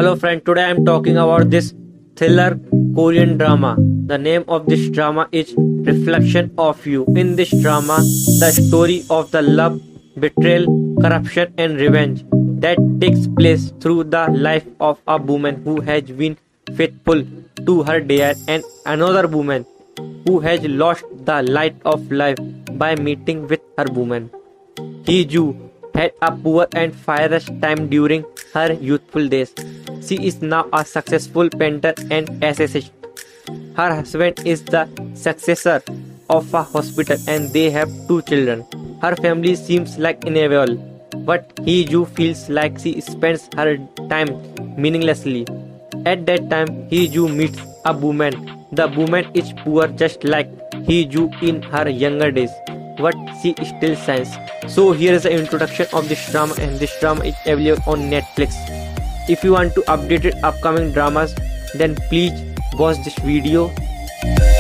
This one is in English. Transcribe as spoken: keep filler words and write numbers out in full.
Hello friend, today I am talking about this thriller Korean drama. The name of this drama is Reflection of You. In this drama, the story of the love, betrayal, corruption and revenge that takes place through the life of a woman who has been faithful to her dad and another woman who has lost the light of life by meeting with her woman. Hee-joo had a poor and fierce time during her youthful days. She is now a successful painter and essayist. Her husband is the successor of a hospital and they have two children. Her family seems like inevitable, but Hee-joo feels like she spends her time meaninglessly. At that time, Hee-joo meets a woman. The woman is poor just like Hee-joo in her younger days, but she still shines. So here is the introduction of this drama, and this drama is available on Netflix. If you want to update upcoming dramas, then please watch this video.